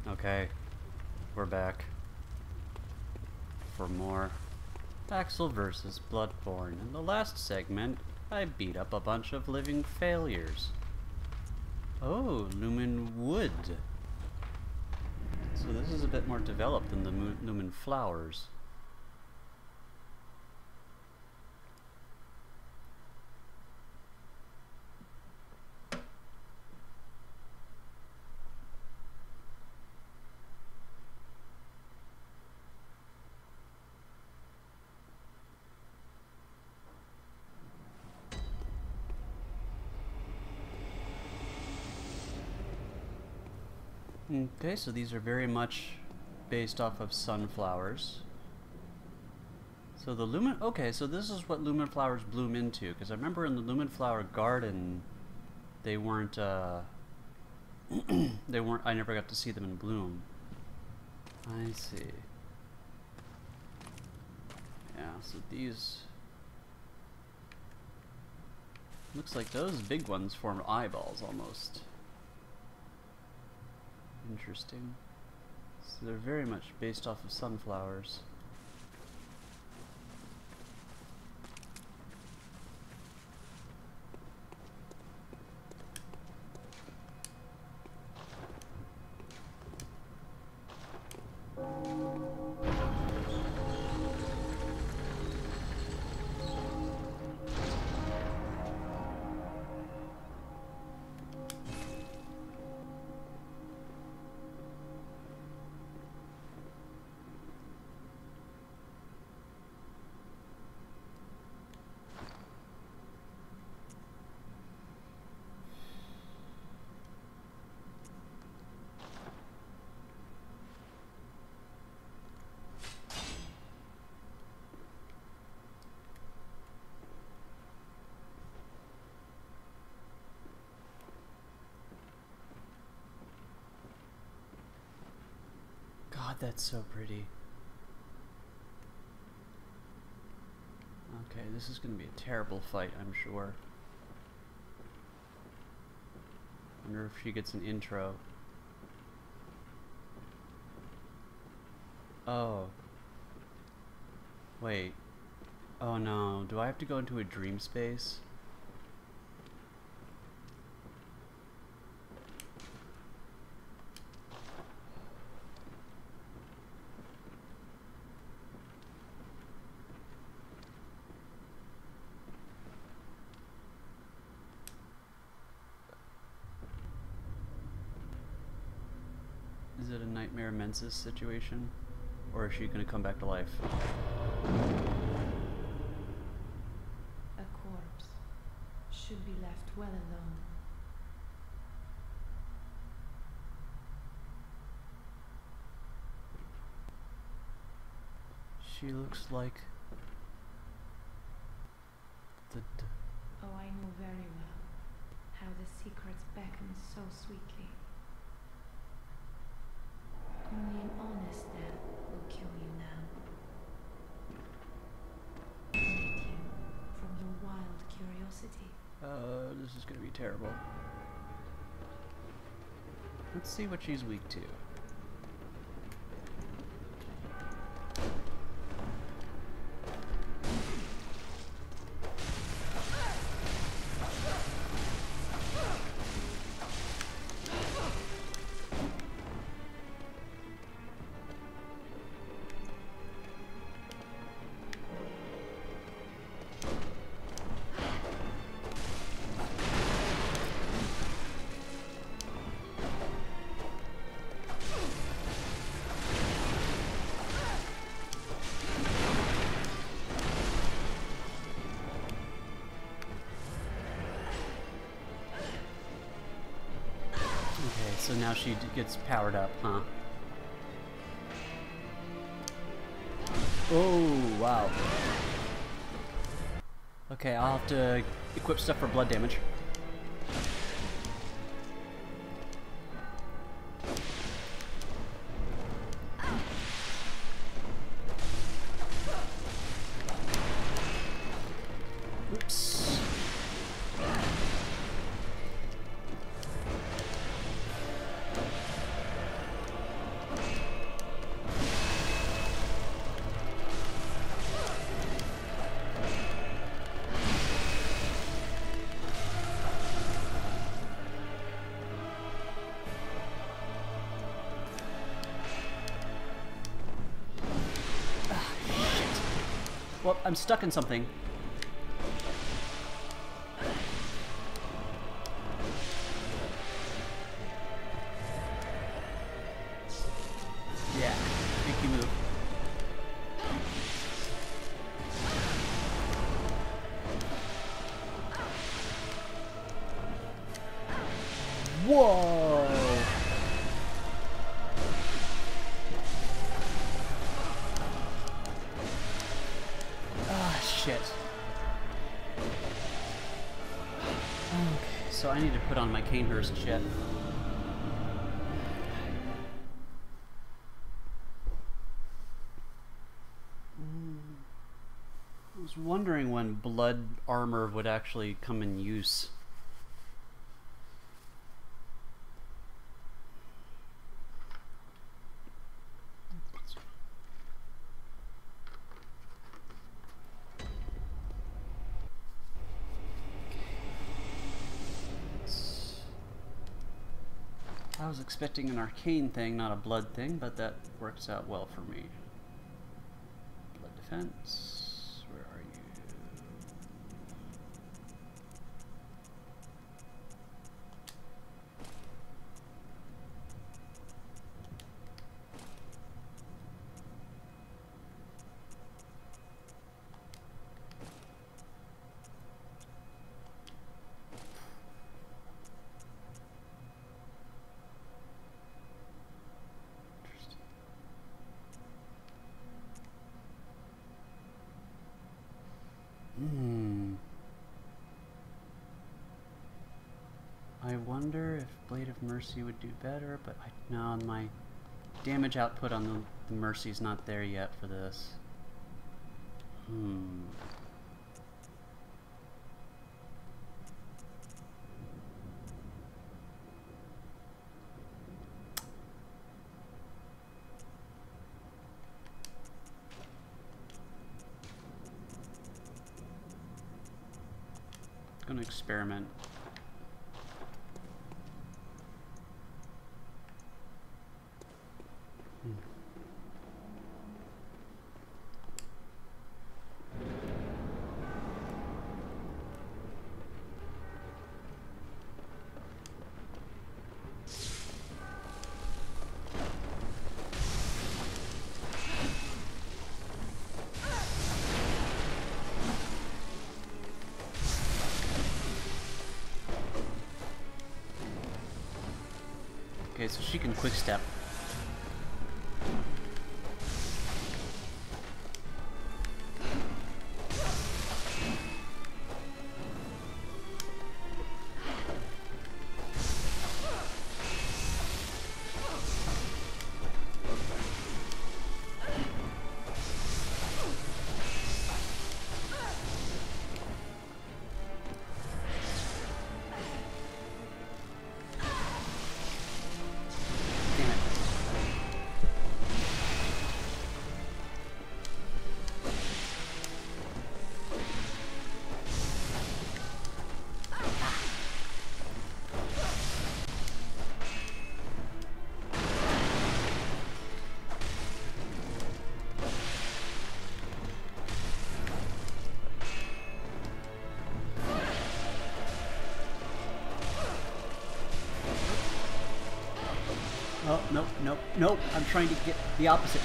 Okay, we're back for more Axel versus Bloodborne. In the last segment, I beat up a bunch of living failures. Oh, lumen wood. So this is a bit more developed than the lumen flowers. Okay, so these are very much based off of sunflowers. So the lumen, okay, so this is what lumen flowers bloom into, because I remember in the lumen flower garden, they weren't, I never got to see them in bloom. I see. Yeah, so these, looks like those big ones form eyeballs almost. Interesting. So they're very much based off of sunflowers. God, that's so pretty. Okay, this is going to be a terrible fight, I'm sure. Wonder if she gets an intro. Oh. Wait. Oh no, do I have to go into a dream space? Is it a nightmare mensis situation? Or is she gonna come back to life? A corpse should be left well alone. She looks like the Oh, I know very well how the secrets beckon so sweetly. Only an honest death will kill you now. Eat you from your wild curiosity. this is gonna be terrible. Let's see what she's weak to. So now she gets powered up, huh? Oh, wow. Okay, I'll have to equip stuff for blood damage. Oops. Well, I'm stuck in something. Yeah, make you move. Whoa! Ah, shit. Okay, so I need to put on my Canehurst shit. I was wondering when blood armor would actually come in use. I was expecting an arcane thing, not a blood thing, but that works out well for me. Blood defense. Where are you? I wonder if Blade of Mercy would do better, but no, my damage output on the Mercy's not there yet for this. Gonna experiment. Okay, so she can quick step. Oh, nope, nope, nope. I'm trying to get the opposite.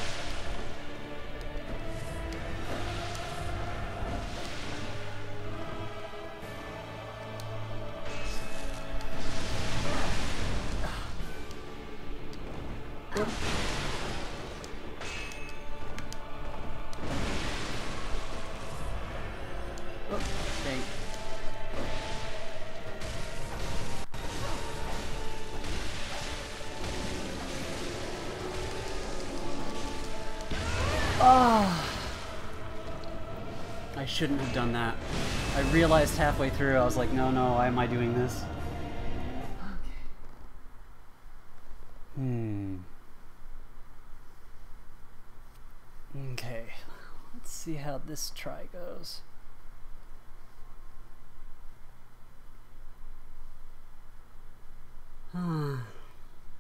I shouldn't have done that. I realized halfway through, I was like, no, no, why am I doing this? Okay, let's see how this try goes. I'm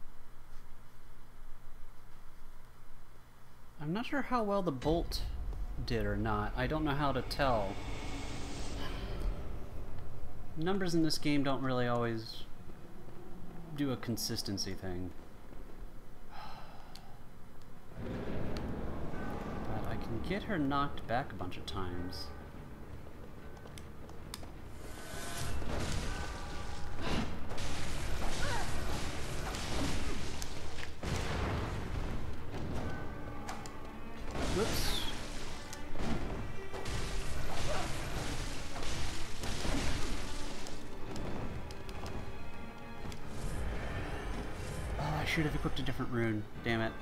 not sure how well the bolt did or not. I don't know how to tell. Numbers in this game don't really always do a consistency thing. But I can get her knocked back a bunch of times. Whoops. Oh, I should have equipped a different rune. Damn it.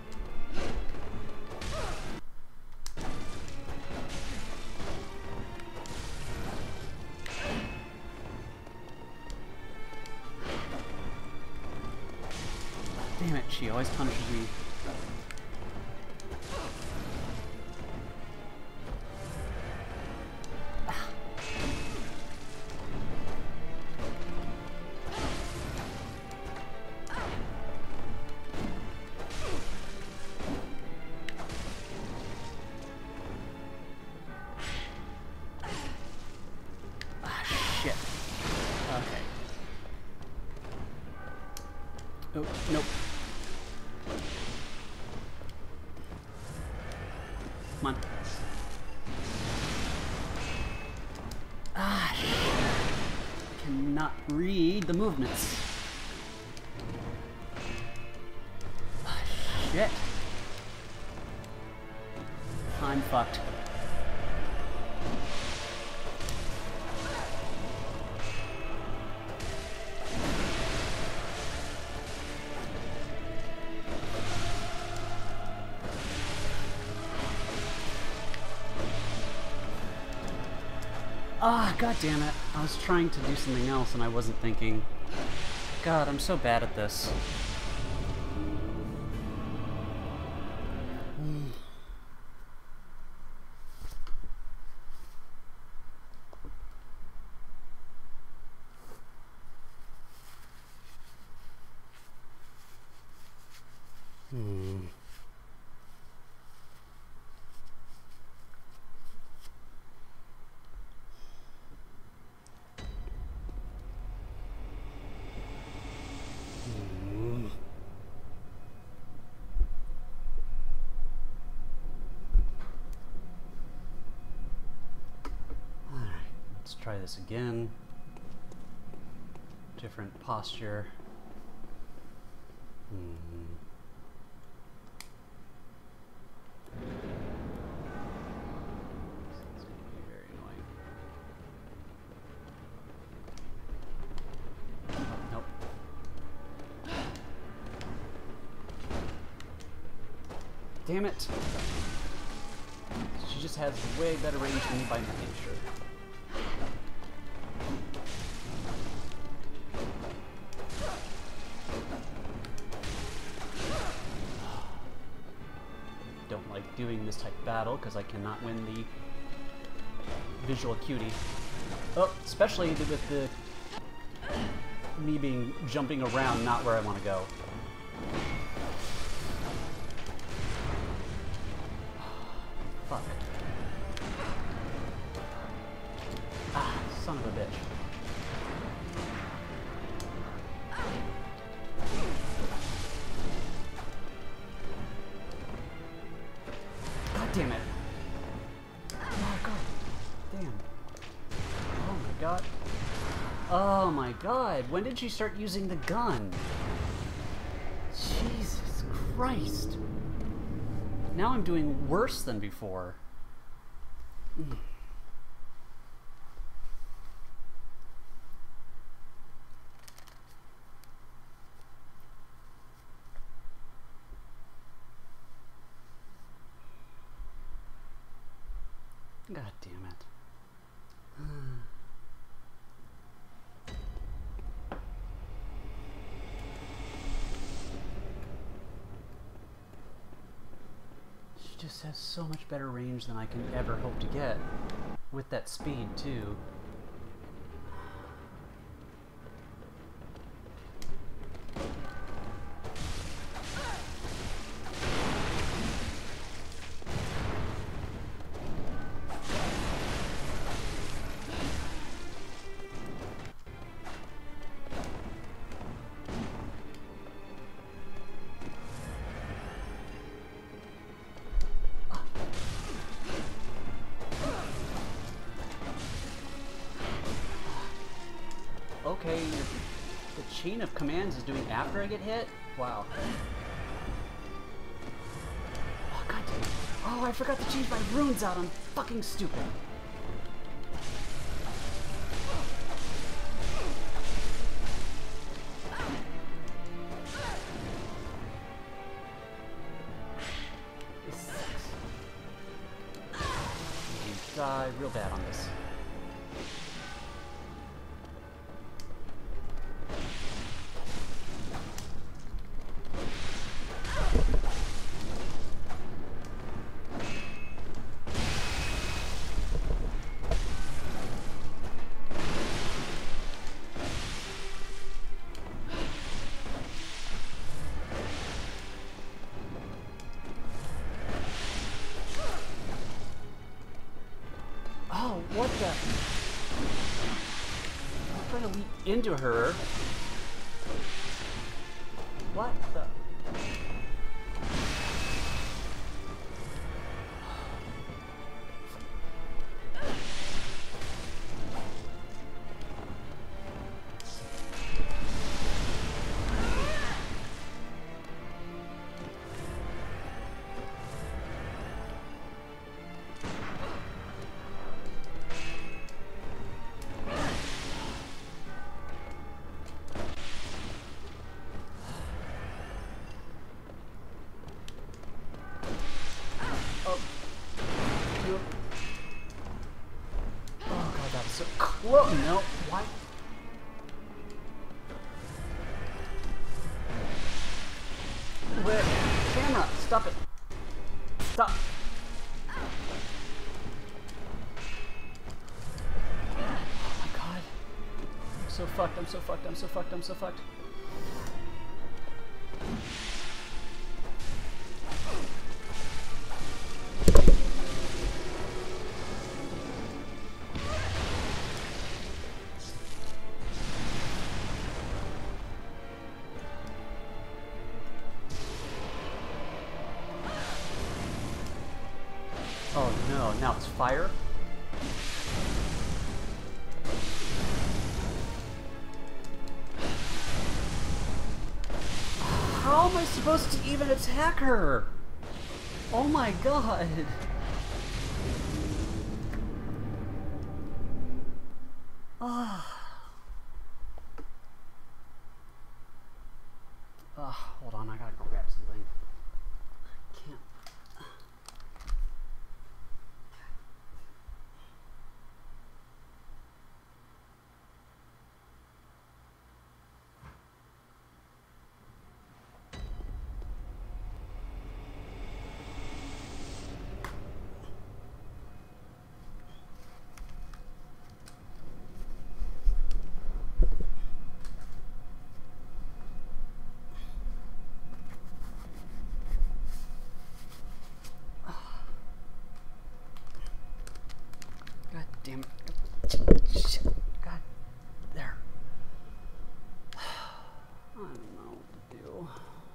Damn it, she always punishes me. Oh, nope. Come on. Ah, shit. Cannot read the movements. Ah, shit. I'm fucked. Ah, god damn it. I was trying to do something else and I wasn't thinking. God, I'm so bad at this. Let's try this again. Different posture. It's going to be very annoying. Oh, nope. Damn it! She just has way better range than me by nature. Don't like doing this type of battle because I cannot win the visual acuity. Oh, especially with the me being jumping around, not where I want to go. Fuck. Ah, son of a bitch. God damn it. Oh god. Damn. Oh my god. Oh my god. When did she start using the gun? Jesus Christ. Now I'm doing worse than before. God damn it. She just has so much better range than I can ever hope to get. With that speed, too. chain of commands is doing after I get hit? Wow. Oh, god damn it. Oh, I forgot to change my runes out. I'm fucking stupid. This sucks. You die real bad on this. What the? I'm trying to leap into her. What the? Whoa, no, why? Where? Camera, stop it. Stop. Oh my god. I'm so fucked, I'm so fucked, I'm so fucked, I'm so fucked. Oh no, now it's fire? How am I supposed to even attack her? Oh my god. Hold on, I gotta go grab something. I can't. Damn it. Shit. God. There. I don't know what to do.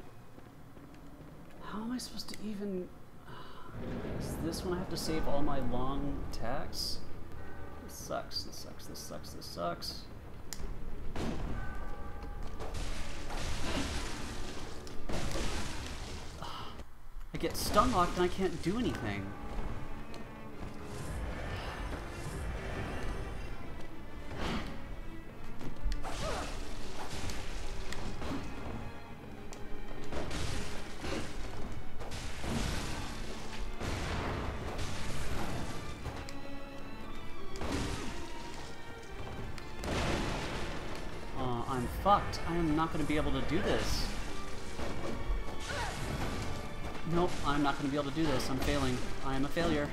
How am I supposed to even... Is this when I have to save all my long attacks? This sucks, this sucks, this sucks, this sucks. I get stun locked and I can't do anything. I'm fucked. I am not going to be able to do this. Nope, I'm not going to be able to do this. I'm failing. I am a failure.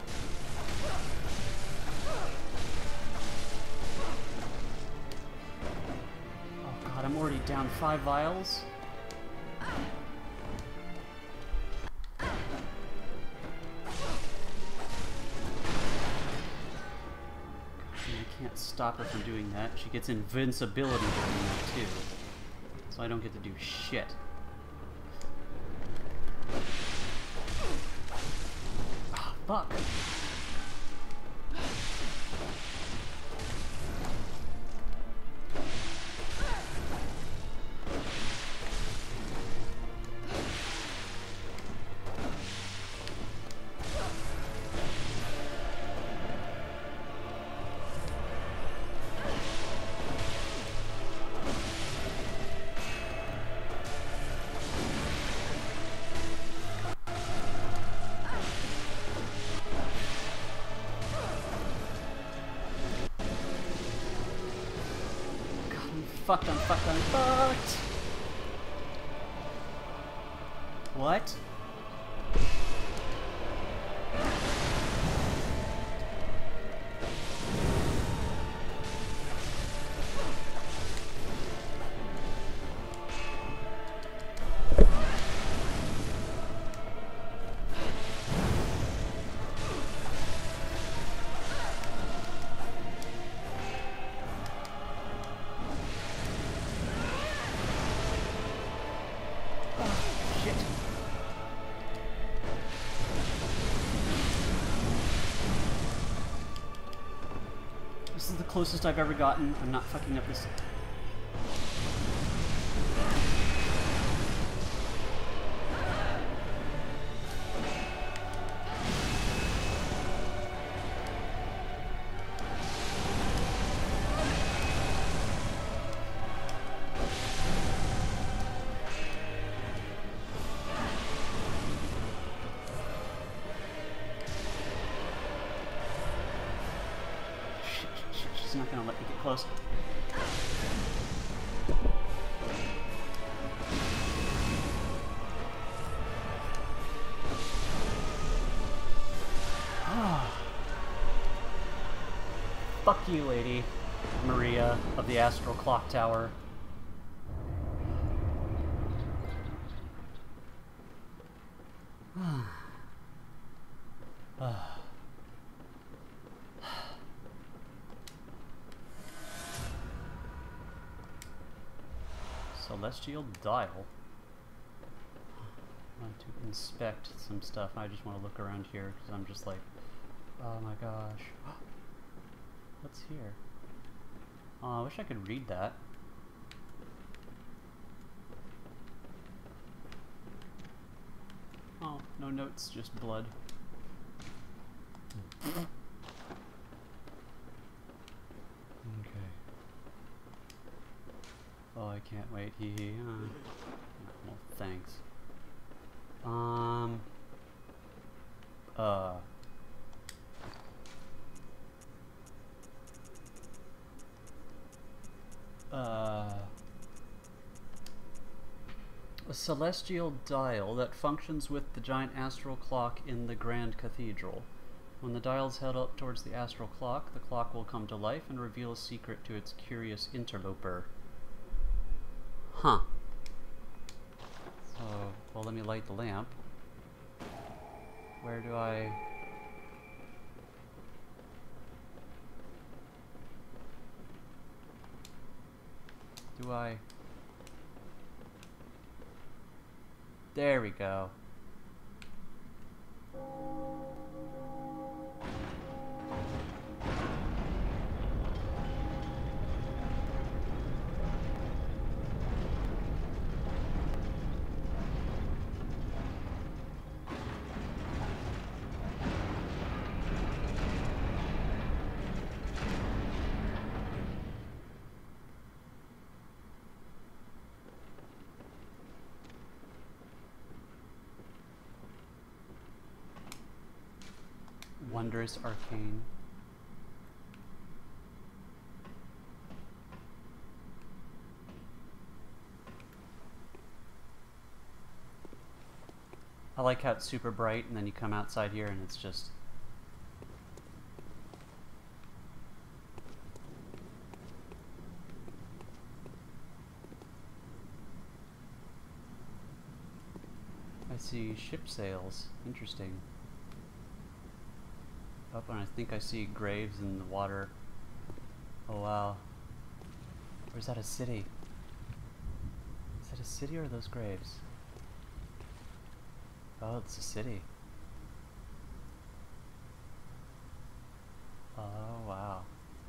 Oh god, I'm already down 5 vials. I can't stop her from doing that. She gets invincibility doing that too. So I don't get to do shit. Oh, fuck. fucked, I'm fucked, I'm fucked! What? This is the closest I've ever gotten. I'm not fucking up this. She's not gonna let me get close. Fuck you, Lady Maria of the Astral Clocktower. Celestial dial. I want to inspect some stuff. I just want to look around here because I'm just like, oh my gosh. What's here? Oh, I wish I could read that. Oh, no notes, just blood. Okay. Oh, I can't wait. Hee hee. Well, thanks. A celestial dial that functions with the giant astral clock in the Grand Cathedral. When the dial is held up towards the astral clock, the clock will come to life and reveal a secret to its curious interloper. Huh. So, well, let me light the lamp. Where do I... There we go. Wondrous arcane. I like how it's super bright and then you come outside here and it's just... I see ship sails. Interesting. Up and I think I see graves in the water. Oh wow. Or is that a city? Is that a city or are those graves? Oh, it's a city. Oh wow.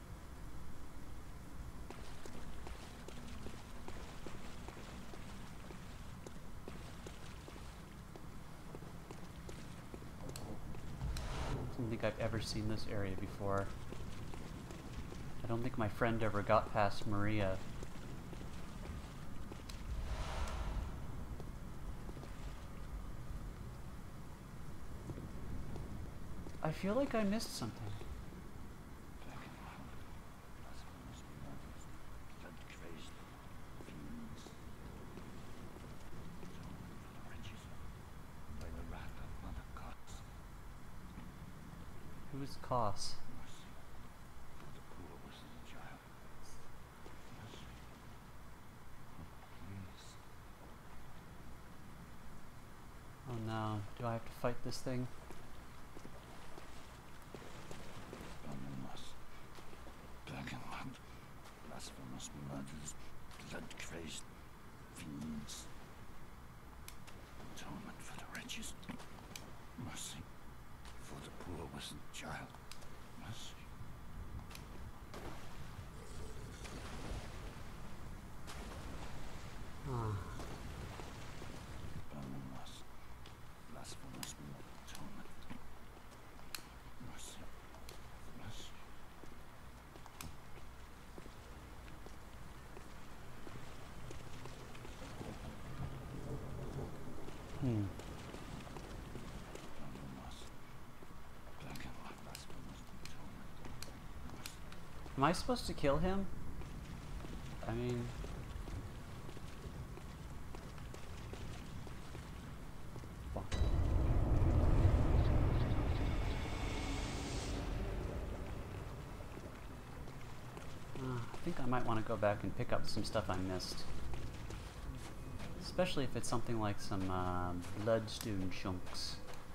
I don't think I've ever seen this area before. I don't think my friend ever got past Maria. I feel like I missed something. his costs. Oh no, do I have to fight this thing? Black and white, blasphemous murders, blood-crazed fiends. Atonement for the wretches. Mercy for the poor wasn't child. Mercy. Blasphemous atonement. Mercy. Mercy. Am I supposed to kill him? I mean... I think I might want to go back and pick up some stuff I missed. Especially if it's something like some bloodstone chunks.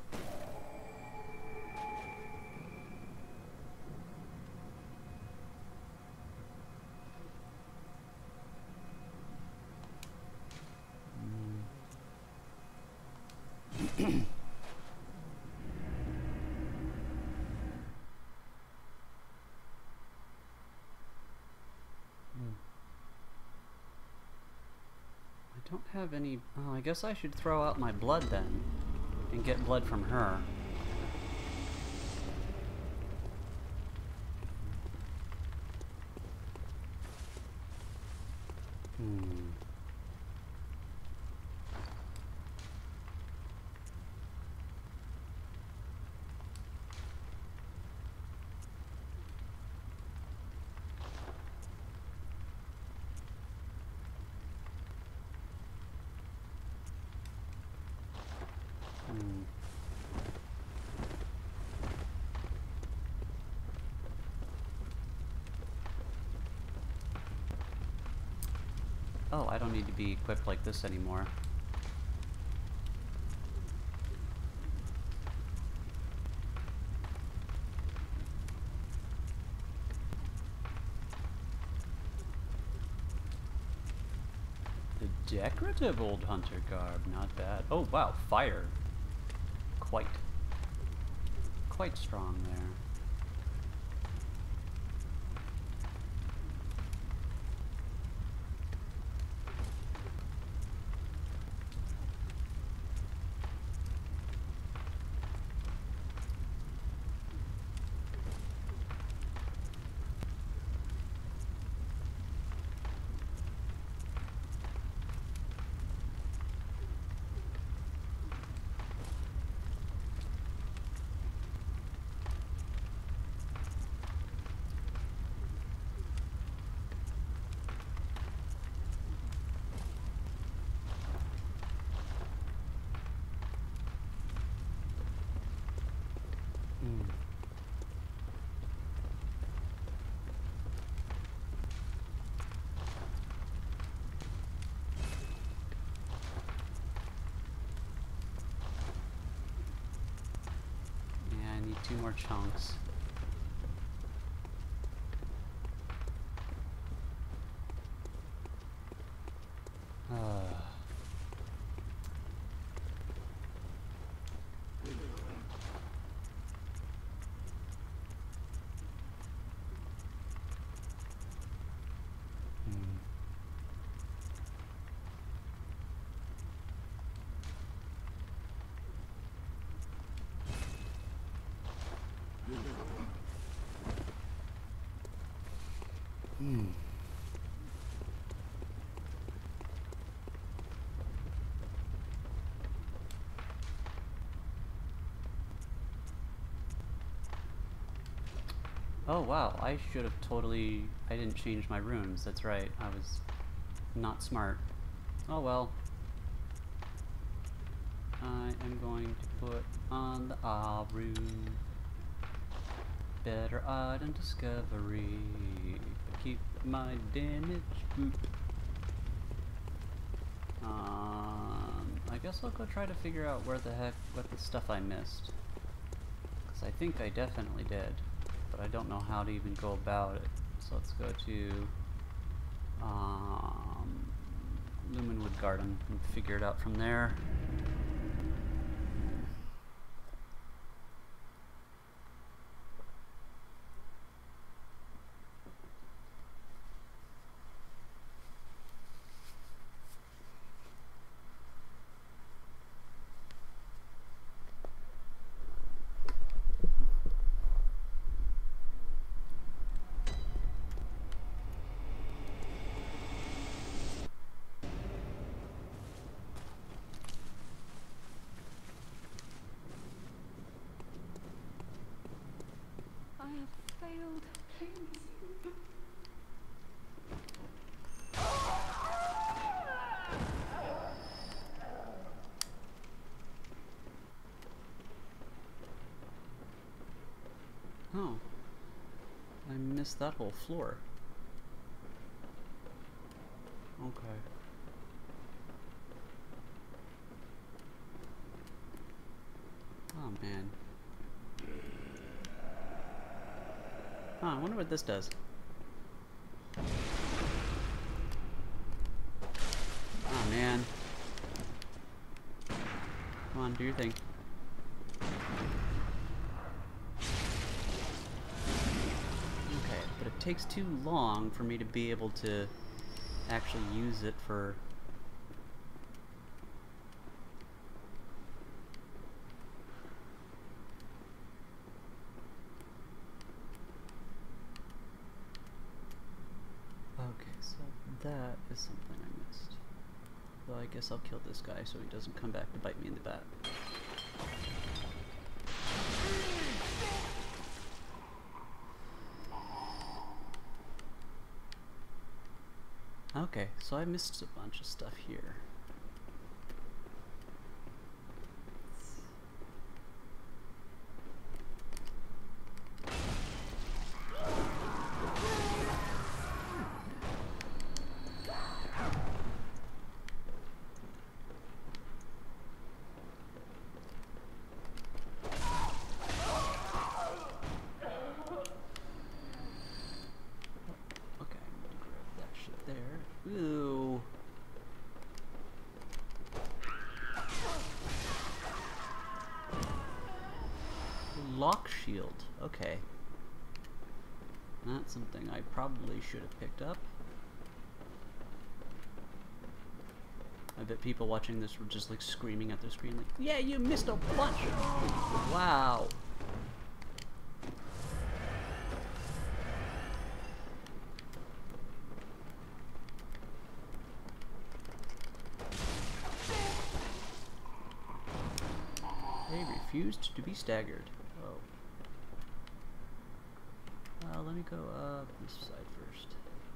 I don't have any... Oh, I guess I should throw out my blood then and get blood from her. Oh, I don't need to be equipped like this anymore. The decorative old hunter garb, not bad. Oh wow, fire. Quite strong there. Two more chunks. Oh wow, I should have totally... I didn't change my runes, that's right. I was not smart. Oh well. I am going to put on the A rune. better art and discovery. Keep my damage boop. I guess I'll go try to figure out what the stuff I missed. Because I think I definitely did, but I don't know how to even go about it. So let's go to Lumenwood Garden and figure it out from there. I have failed. Please. Oh, I missed that whole floor. Okay. Oh man. Huh, I wonder what this does. Oh man. Come on, do your thing. Okay, but it takes too long for me to be able to actually use it for... Okay, so that is something I missed. Well, I guess I'll kill this guy so he doesn't come back to bite me in the back. Okay, so I missed a bunch of stuff here. Ooh. Lock shield. Okay. That's something I probably should have picked up. I bet people watching this were just like screaming at their screen like, yeah, you missed a bunch! Wow. They refused to be staggered. Oh. Let me go up this side first.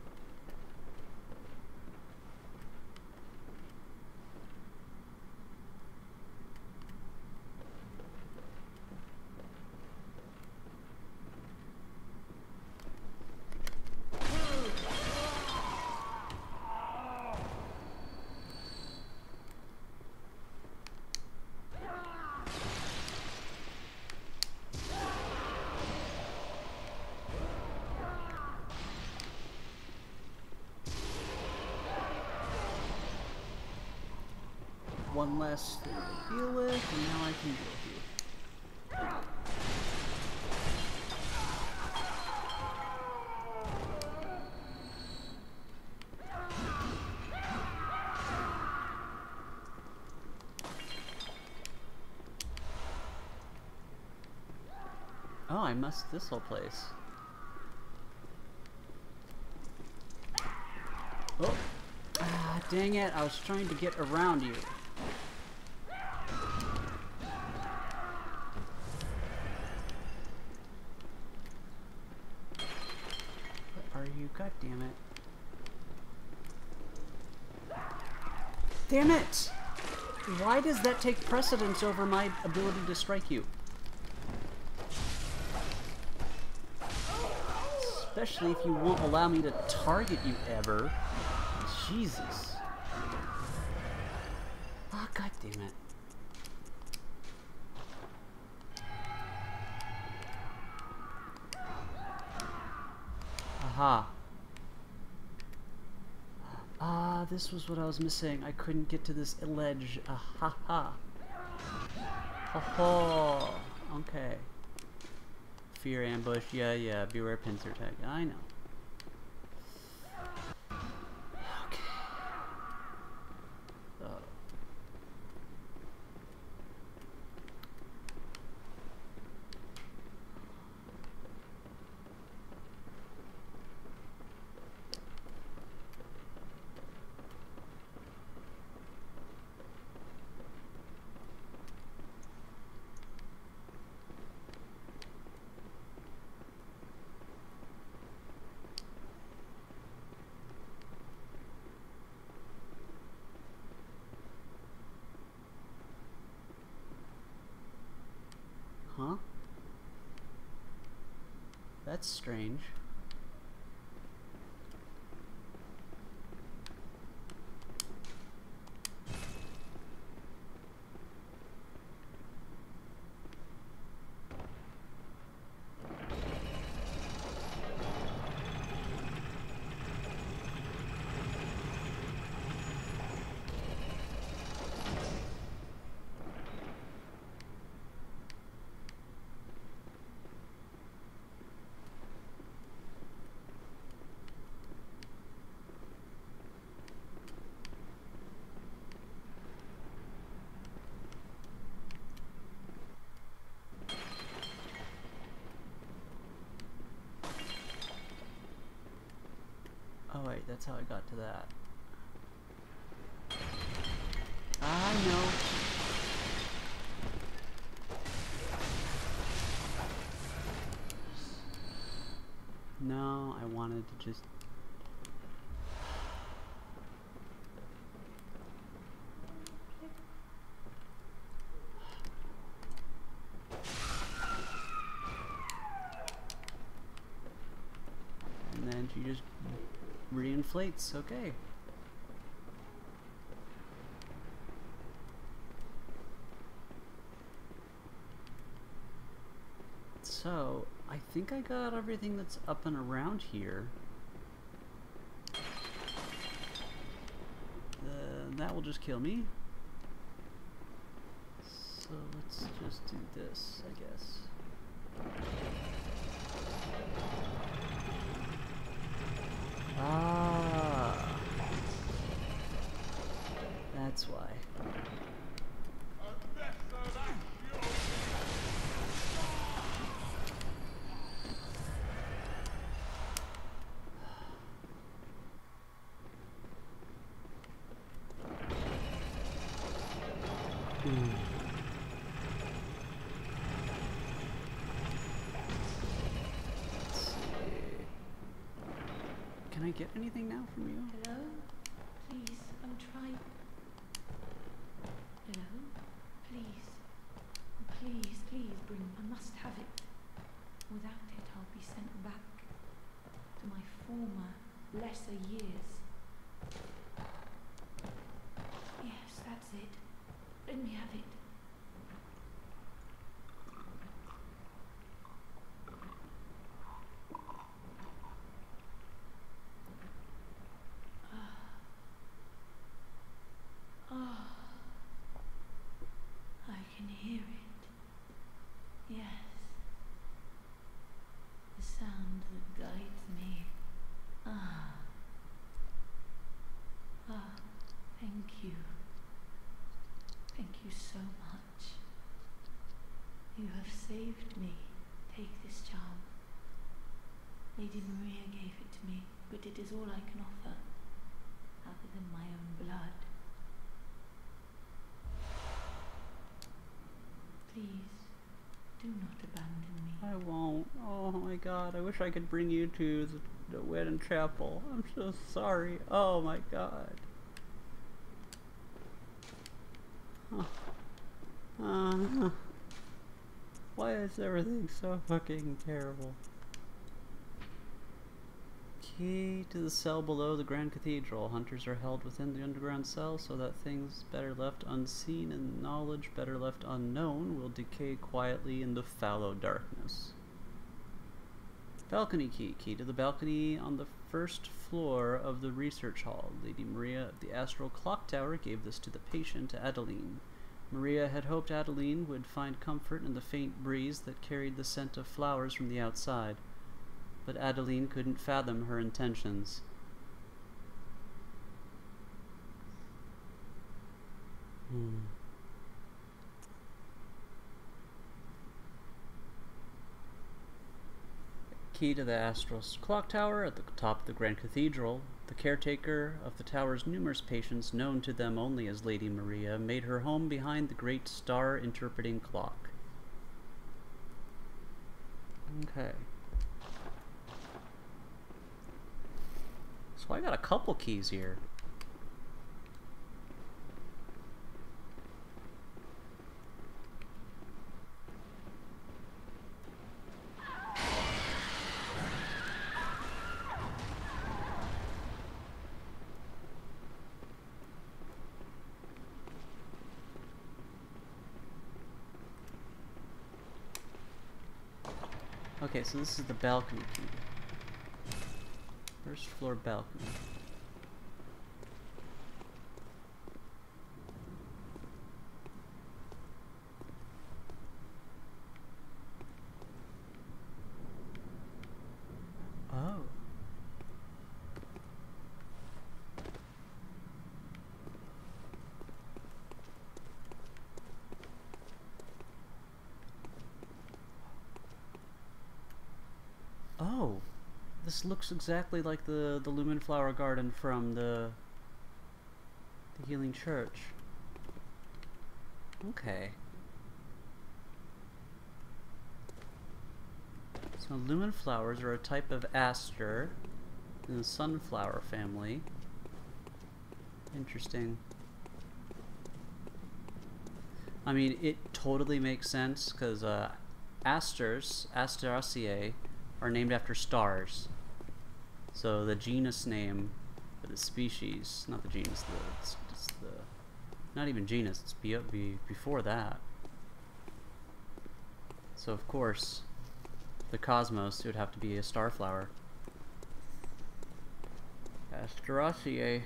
One less thing to deal with, and now I can deal with you. Oh, I missed this whole place. Oh! Ah, dang it, I was trying to get around you. God damn it. Damn it! Why does that take precedence over my ability to strike you? Especially if you won't allow me to target you ever. Jesus. Ah, God damn it. Aha. Ah, this was what I was missing. I couldn't get to this ledge. Aha ha. Ho ho. Okay. Fear ambush. Yeah, yeah. Beware pincer tag. I know. Okay. Oh. Huh? That's strange. Oh wait, that's how I got to that. I know. No, I wanted to just... And then she just reinflates, okay. So, I think I got everything that's up and around here. That will just kill me. So let's just do this, I guess. Ah, that's why. Can I get anything now from you? Hello? Please, I'm trying. Hello? Please. Please, please bring. I must have it. Without it, I'll be sent back to my former, lesser years. Yes, that's it. Let me have it. I can hear it. Yes. The sound that guides me. Thank you. Thank you so much. You have saved me. Take this charm. Lady Maria gave it to me, but it is all I can offer, other than my own blood. Please, do not abandon me. I won't. Oh my god, I wish I could bring you to the wedding chapel. I'm so sorry. Oh my god. Why is everything so fucking terrible? Key to the cell below the Grand Cathedral. Hunters are held within the underground cell so that things better left unseen and knowledge better left unknown will decay quietly in the fallow darkness. Balcony key. Key to the balcony on the first floor of the research hall. Lady Maria of the Astral Clocktower gave this to the patient, Adeline. Maria had hoped Adeline would find comfort in the faint breeze that carried the scent of flowers from the outside. But Adeline couldn't fathom her intentions. Key to the Astral Clocktower at the top of the Grand Cathedral. The caretaker of the tower's numerous patients, known to them only as Lady Maria, made her home behind the great star-interpreting clock. Okay. So I got a couple keys here. Okay, so this is the balcony key. First floor balcony. Oh. Oh. This looks exactly like the Lumen Flower Garden from the Healing Church. Okay. So lumen flowers are a type of aster in the sunflower family. Interesting. I mean, it totally makes sense because asters, Asteraceae, are named after stars. So the genus name for the species, not the genus, it's the not even genus, it's before that. So of course, the cosmos, it would have to be a starflower. Asteraceae.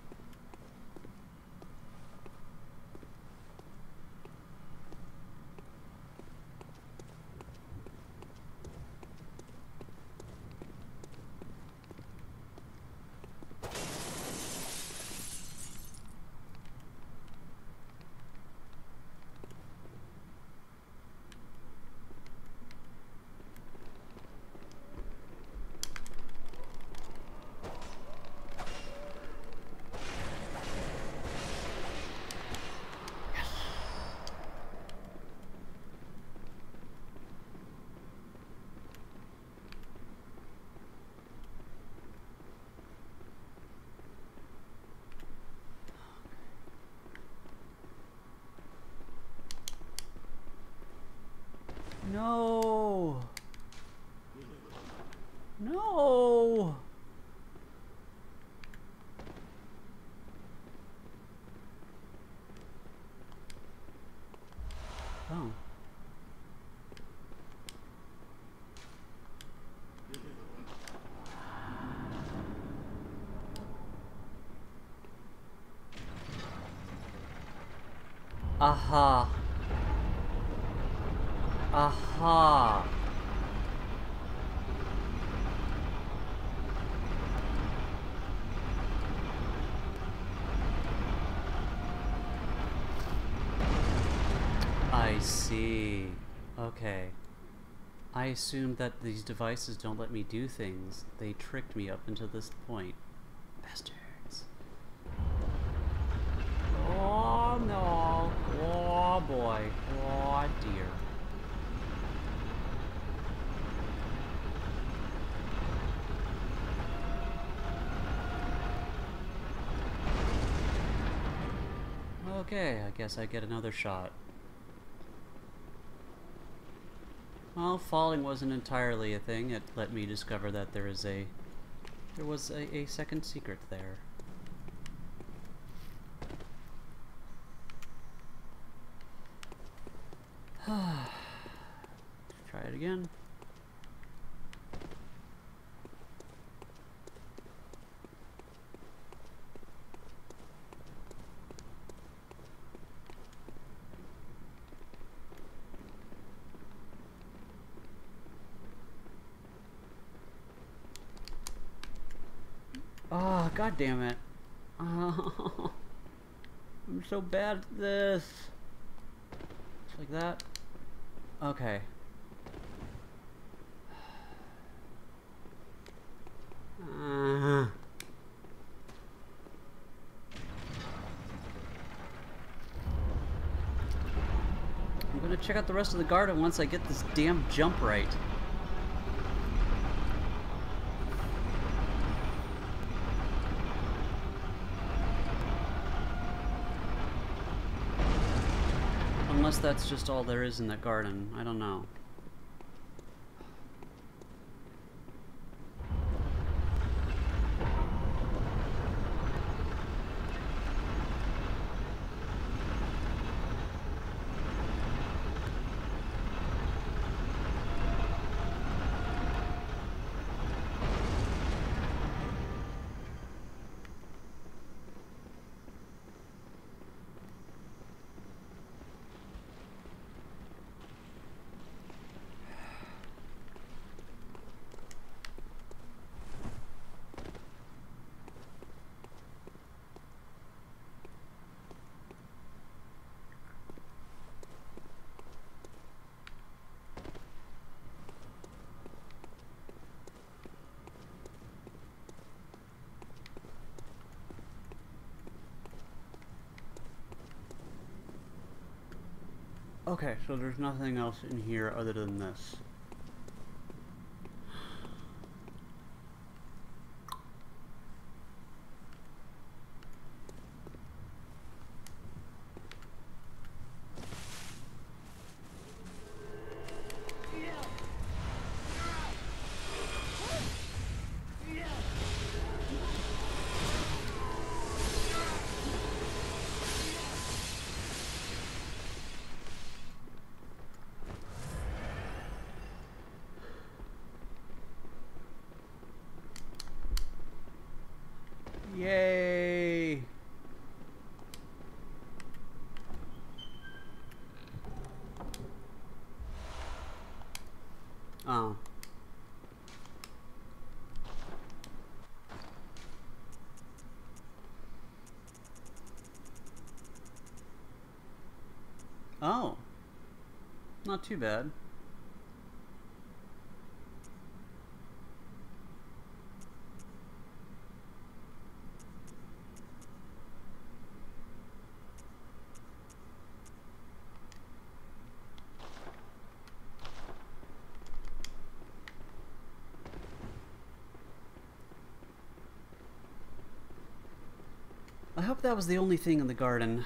No! No! Oh. Aha. Aha. I see. Okay. I assumed that these devices don't let me do things. They tricked me up until this point. Bastards. Oh no. Oh boy. Oh dear. Okay, I guess I get another shot. Well, falling wasn't entirely a thing. It let me discover that there is a There was a second secret there. Try it again. Oh, god damn it. Oh, I'm so bad at this. Just like that. Okay. I'm gonna check out the rest of the garden once I get this damn jump right. Unless that's just all there is in that garden. I don't know. Okay, so there's nothing else in here other than this. Yay! Oh. Oh. Not too bad. I hope that was the only thing in the garden.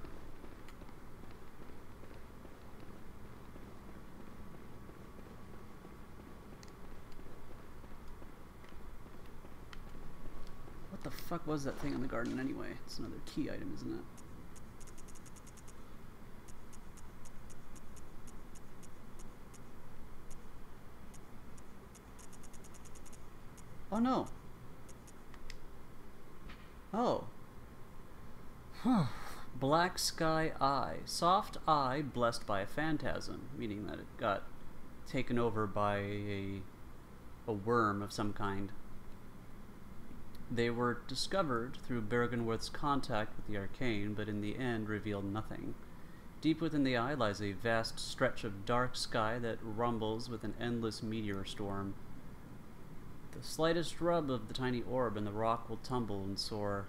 What the fuck was that thing in the garden anyway? It's another key item, isn't it? Oh no. Oh. Huh. Black Sky Eye. Soft eye blessed by a phantasm, meaning that it got taken over by a worm of some kind. They were discovered through Bergenworth's contact with the arcane, but in the end revealed nothing. Deep within the eye lies a vast stretch of dark sky that rumbles with an endless meteor storm. The slightest rub of the tiny orb and the rock will tumble and soar.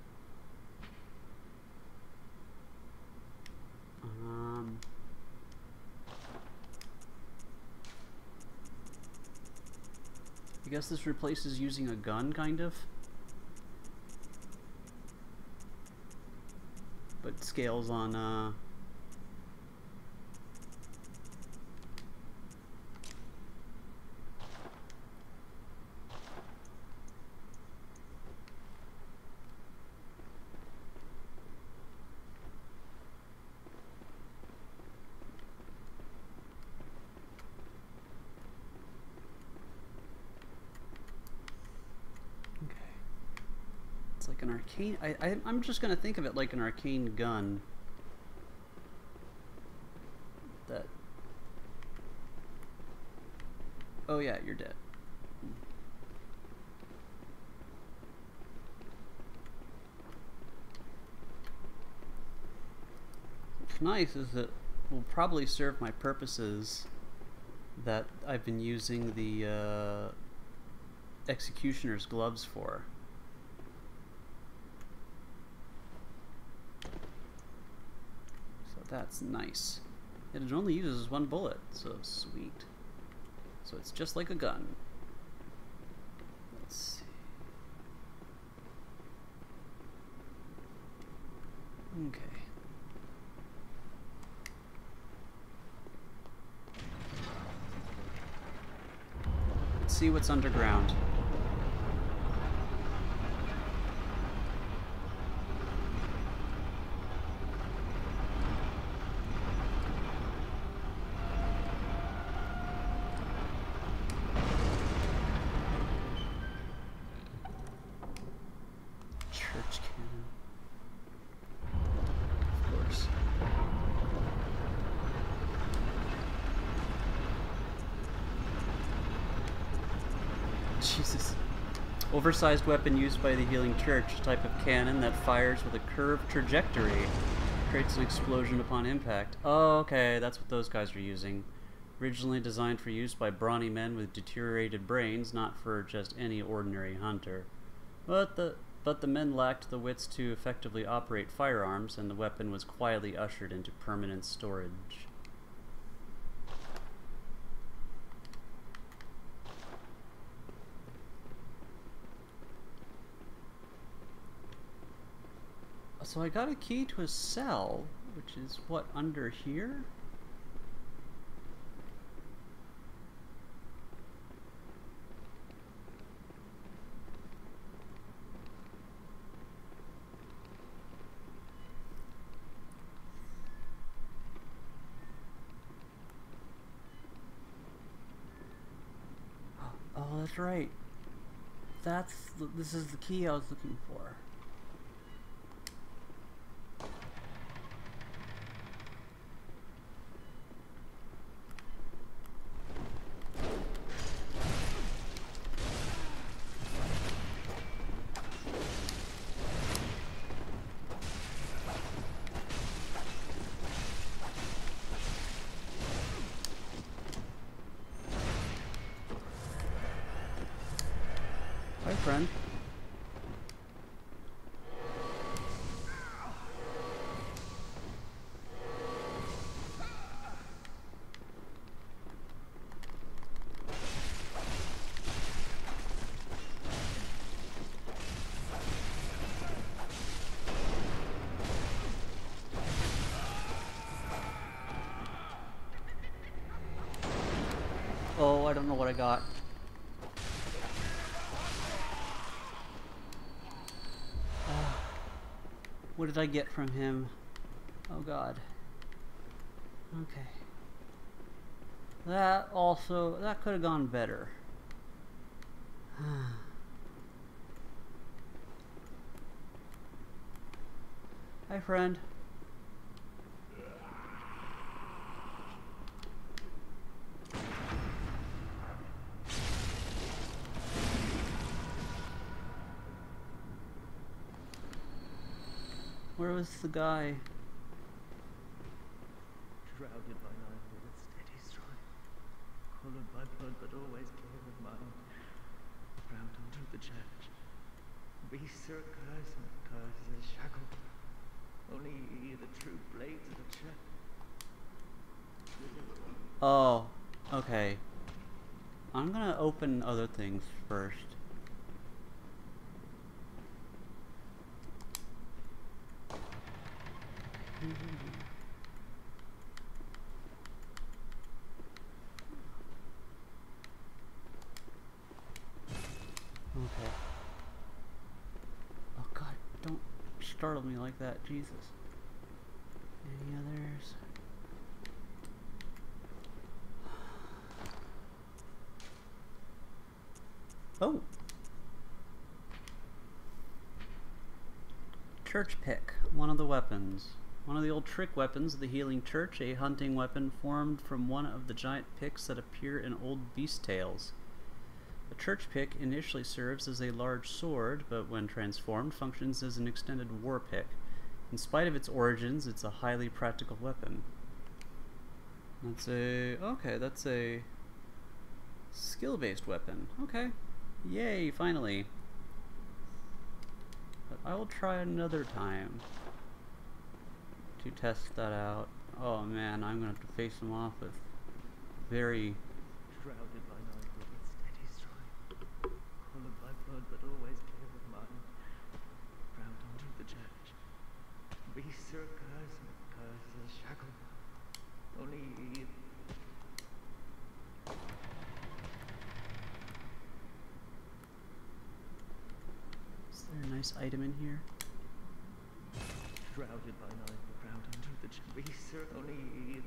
I guess this replaces using a gun, kind of. But scales on, an arcane... I'm just gonna think of it like an arcane gun. That... Oh yeah, you're dead. What's nice is that it will probably serve my purposes that I've been using the executioner's gloves for. So that's nice. And it only uses one bullet, so sweet. So it's just like a gun. Let's see. Okay. Let's see what's underground. Church cannon. Of course. Jesus. Oversized weapon used by the Healing Church, type of cannon that fires with a curved trajectory. Creates an explosion upon impact. Oh, okay, that's what those guys are using. Originally designed for use by brawny men with deteriorated brains, not for just any ordinary hunter. But the men lacked the wits to effectively operate firearms, and the weapon was quietly ushered into permanent storage. So I got a key to a cell, which is what, under here? Oh, that's right. This is the key I was looking for. Hi, friend. Oh, I don't know what I got. What did I get from him? Oh god. Okay. That could have gone better. Hi, friend. Where was the guy? Shrouded by night with a steady stride, colored by blood but always clear of mind, round unto the church. Beasts are a curse and a curse is a shackle. Only ye, the true blades of the church. Oh, okay. I'm gonna open other things first. Okay. Oh god, don't startle me like that, Jesus. Any others? Oh! Church pick, one of the weapons. One of the old trick weapons of the Healing Church, a hunting weapon formed from one of the giant picks that appear in old beast tales. A church pick initially serves as a large sword, but when transformed, functions as an extended war pick. In spite of its origins, it's a highly practical weapon. That's a skill-based weapon. Okay. Yay, finally. But I will try another time to test that out. Oh man, I'm gonna have to face him off with very... Shrouded by night with its steady stride, colored by blood but always clear of mind, proud under the church. Beasts are a curse and a curse is a shackle. Only Is there a nice item in here? shrouded by night, proud under the church. Beasts are only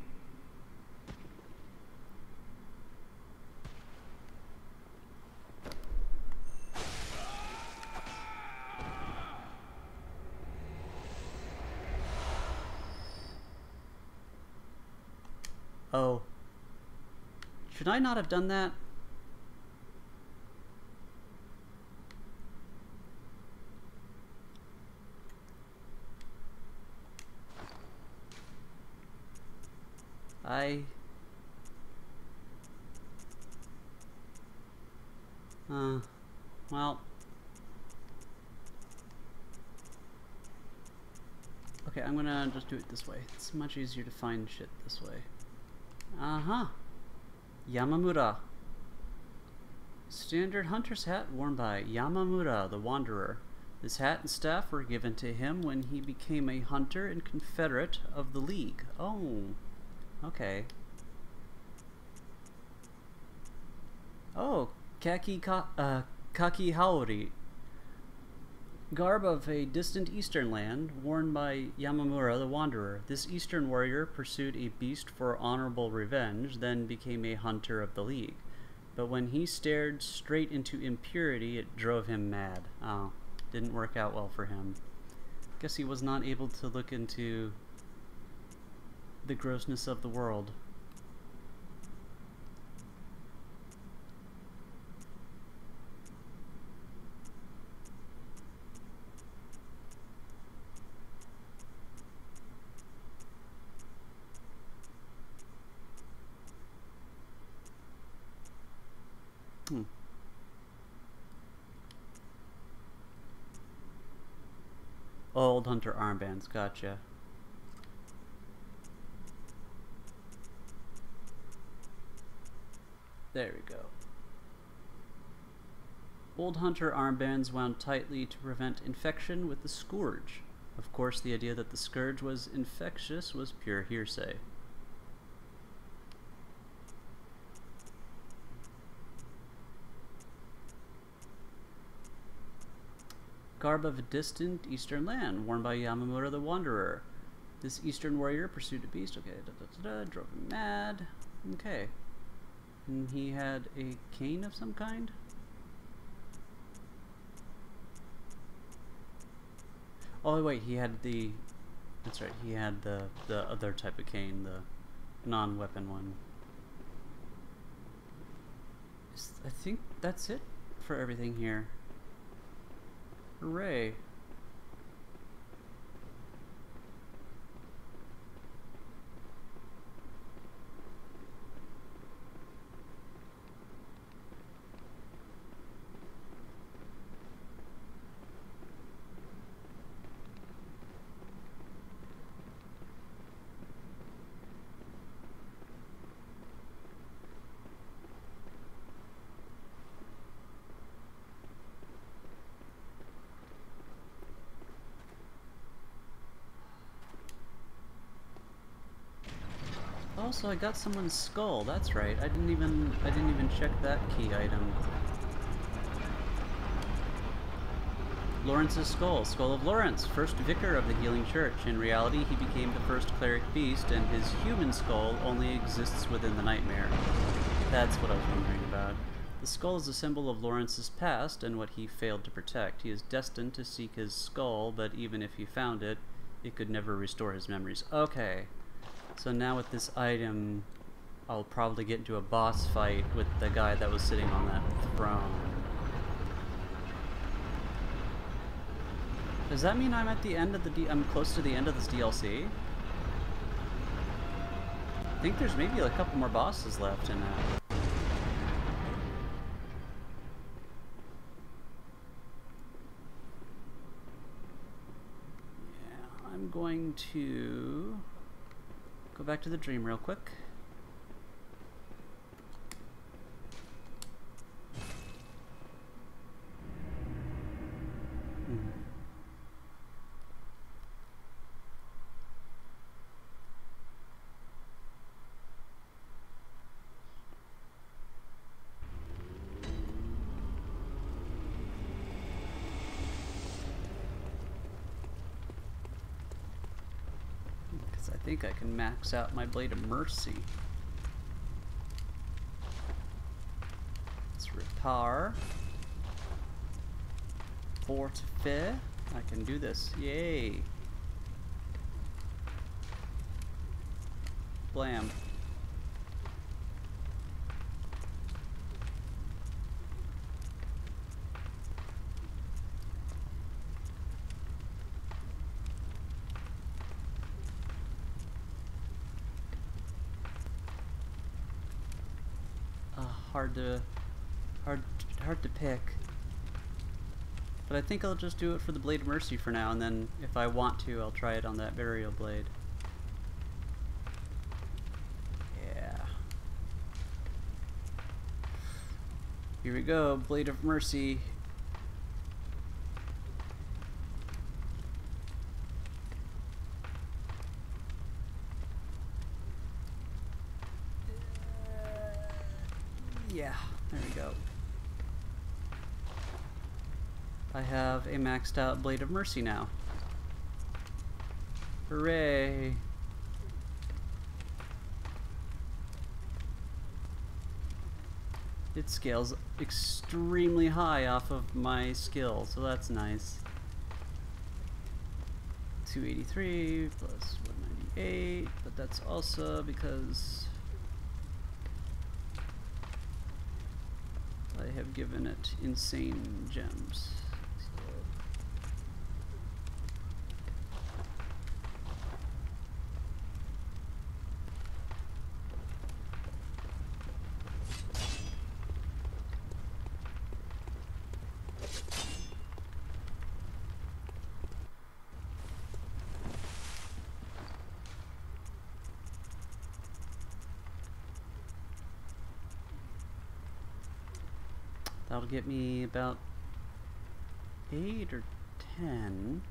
Oh. Should I not have done that? Well. Okay, I'm gonna just do it this way. It's much easier to find shit this way. Uh-huh. Yamamura. Standard hunter's hat worn by Yamamura, the Wanderer. This hat and staff were given to him when he became a hunter and confederate of the League. Oh. Okay. Oh, Kaki Haori. Garb of a distant eastern land, worn by Yamamura the Wanderer. This eastern warrior pursued a beast for honorable revenge, then became a hunter of the League. But when he stared straight into impurity, it drove him mad. Oh, didn't work out well for him. Guess he was not able to look into the grossness of the world. Old hunter armbands, gotcha. There we go. Old hunter armbands wound tightly to prevent infection with the scourge. Of course, the idea that the scourge was infectious was pure hearsay. Garb of a distant eastern land, worn by Yamamura the Wanderer. This eastern warrior pursued a beast. Okay, drove him mad. Okay. And he had a cane of some kind? Oh wait, he had the... That's right, he had the other type of cane, the non-weapon one. I think that's it for everything here. Hooray. Also, I got someone's skull. That's right. I didn't even check that key item. Lawrence's skull. Skull of Lawrence, first vicar of the Healing Church. In reality, he became the first cleric beast, and his human skull only exists within the nightmare. That's what I was wondering about. The skull is a symbol of Lawrence's past and what he failed to protect. He is destined to seek his skull, but even if he found it, it could never restore his memories. Okay, so now with this item, I'll probably get into a boss fight with the guy that was sitting on that throne. Does that mean I'm at the end of the I'm close to the end of this DLC? I think there's maybe a couple more bosses left in that. I'm going to go back to the dream real quick. I think I can max out my Blade of Mercy. Let's repair. Fortify. I can do this. Yay. Blam. Hard to pick. But I think I'll just do it for the Blade of Mercy for now, and then if I want to, I'll try it on that Burial Blade. Yeah. Here we go, Blade of Mercy. Yeah, there we go. I have a maxed out Blade of Mercy now. Hooray! It scales extremely high off of my skill, so that's nice. 283 plus 198, but that's also because I have given it insane gems. That'll get me about 8 or 10.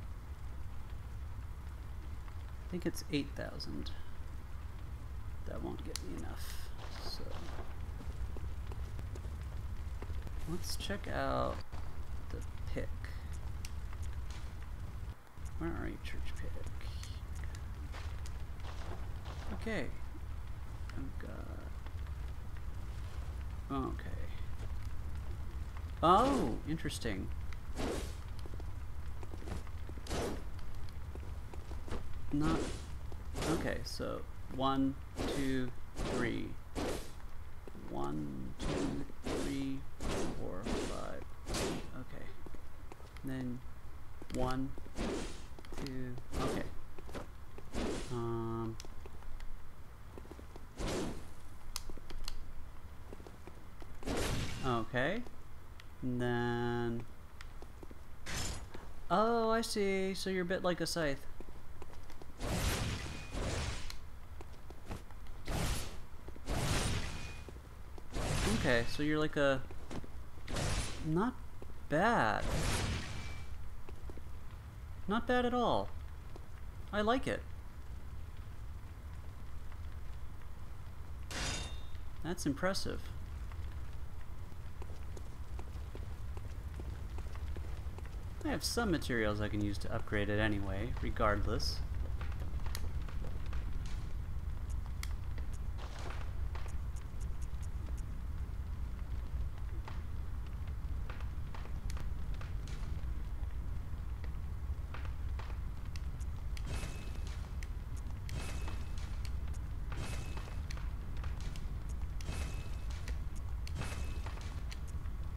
I think it's 8,000. That won't get me enough. So let's check out the pick. Where are you, church pick? Okay. I've got. Okay. Oh, interesting. Not okay. So 1, 2, 3. 1, 2, 3, 4, 5. Okay. And then 1, 2. Okay. Okay. And then, oh, I see. So you're a bit like a scythe. Okay, so you're like a, not bad. Not bad at all. I like it. That's impressive. I have some materials I can use to upgrade it anyway, regardless.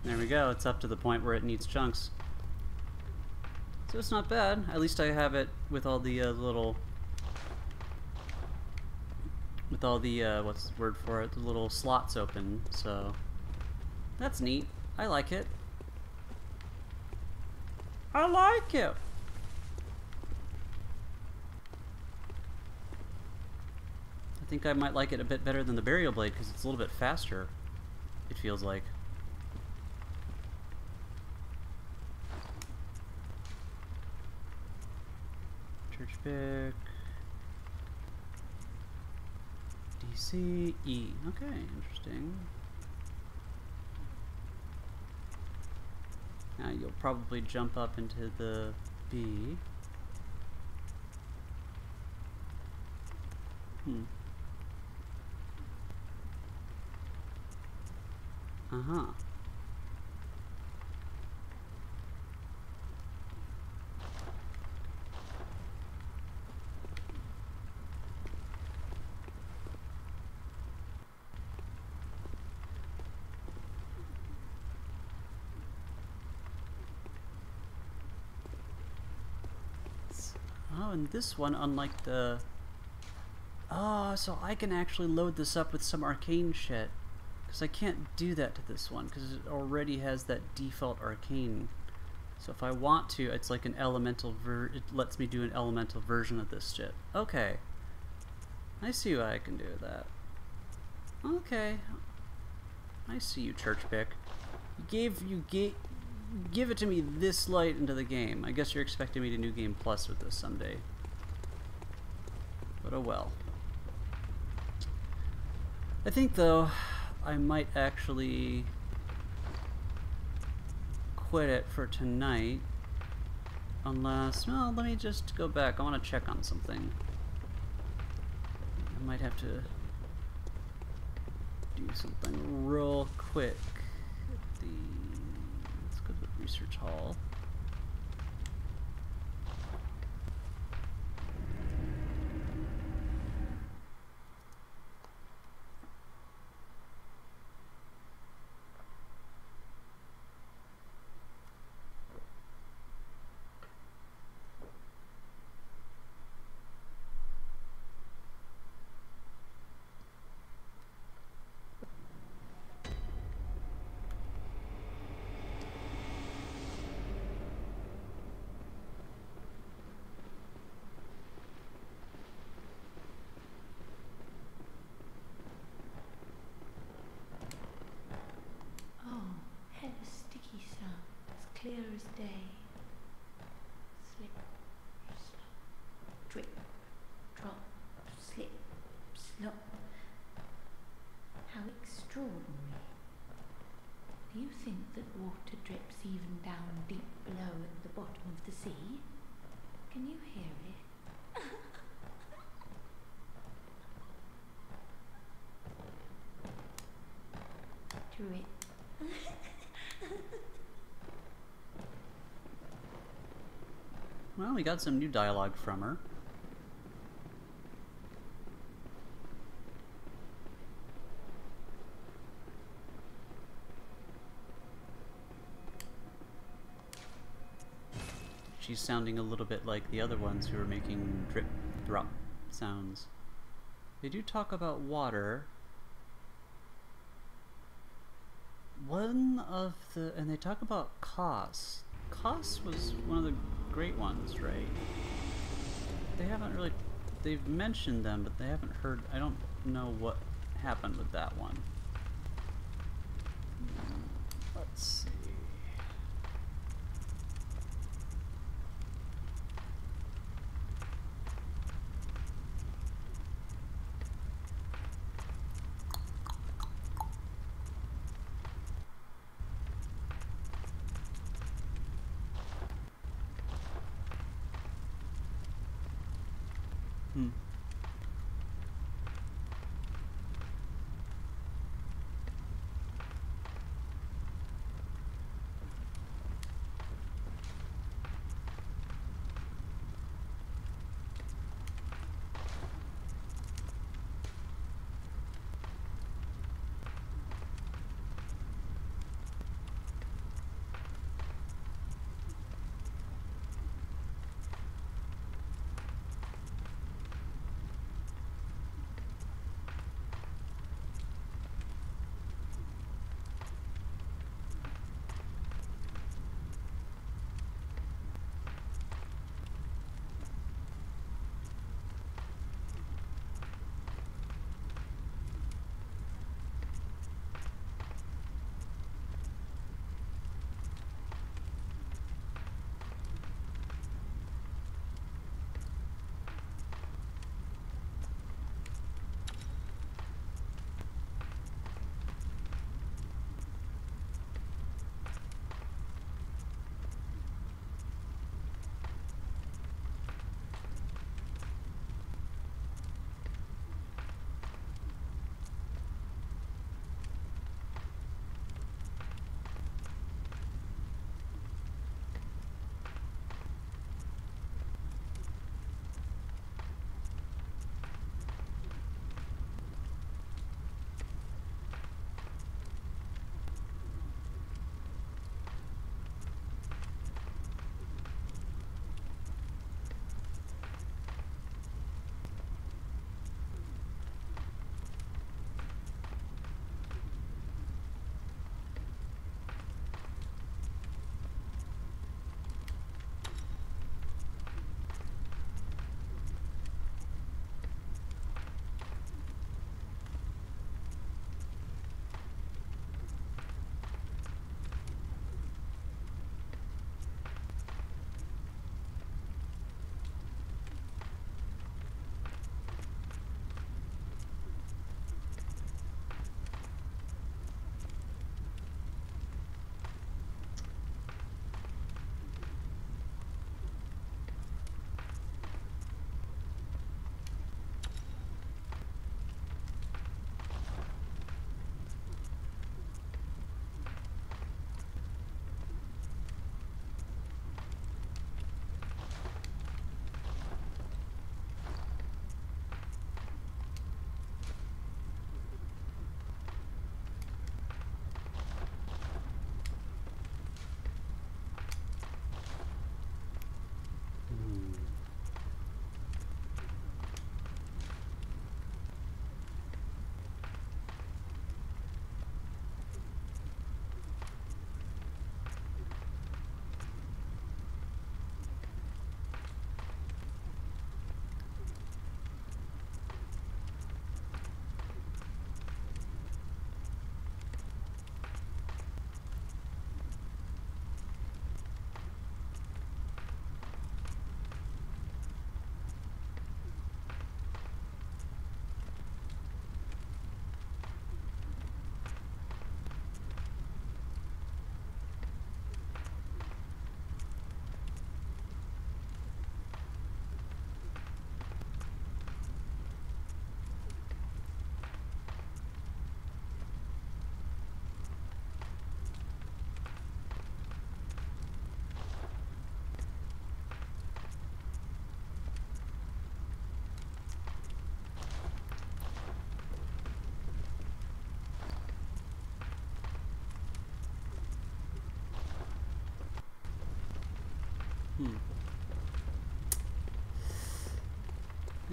There we go, it's up to the point where it needs chunks. So it's not bad. At least I have it with all the what's the word for it? The little slots open, so that's neat. I like it. I like it! I think I might like it a bit better than the burial blade because it's a little bit faster, it feels like. Church pick. DC, E. Okay, interesting. Now you'll probably jump up into the B. Uh-huh. Oh, and this one, unlike the... Oh, so I can actually load this up with some arcane shit. Because I can't do that to this one, because it already has that default arcane. So if I want to, it's like an elemental it lets me do an elemental version of this shit. Okay. I see what I can do with that. Okay. I see you, church pick. Give it to me this light into the game. I guess you're expecting me to New Game Plus with this someday. But oh well. I think, though, I might actually quit it for tonight. Unless... well, let me just go back. I want to check on something. I might have to do something real quick. Let's go to the research hall. Clear as day. Slip, slop, drip, drop, slip, slop. How extraordinary. Do you think that water drips even down deep below at the bottom of the sea? Can you hear it? Drip. Well, we got some new dialogue from her. She's sounding a little bit like the other ones who are making drip drop sounds. They do talk about water. And they talk about Kos. Kos was one of the great ones, right? They haven't really, they've mentioned them, but they haven't heard, I don't know what happened with that one. Let's see.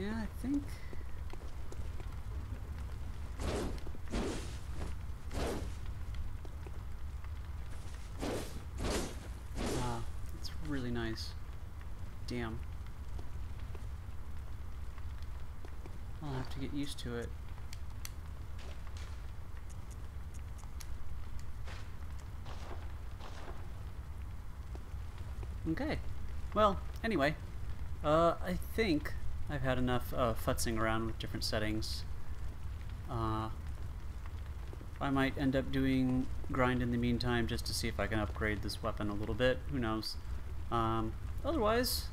Yeah, I think... Ah, it's really nice. Damn. I'll have to get used to it. Okay. Well, anyway, I think I've had enough futzing around with different settings. I might end up doing grind in the meantime just to see if I can upgrade this weapon a little bit. Who knows? Otherwise,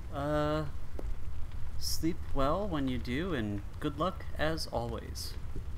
sleep well when you do, and good luck as always.